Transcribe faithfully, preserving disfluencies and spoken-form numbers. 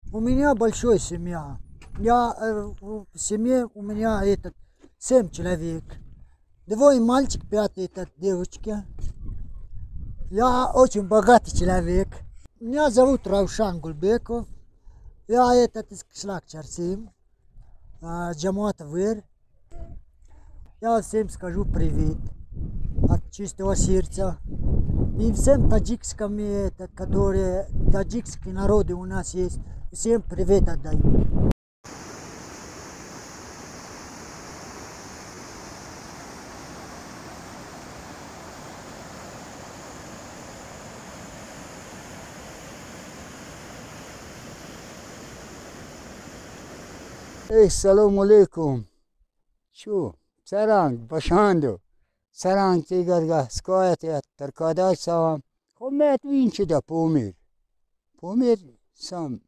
У меня большая семья. Я э, в семье у меня этот семь человек. Двое мальчик, пятый это девочка. Я очень богатый человек. Меня зовут Раушан Гульбеков. Я этот из Кишлак Чарсим, Джамуат Выр. Я всем скажу привет от чистого сердца. И всем таджикским, это, которые таджикские народы у нас есть, всем привет отдаю. Ey, salam alaikum. Şu, sarang, bashando. Sarang tigarga, skoyat ya, tarkadaj savam. Khomet vinci da pomir. Pomir sam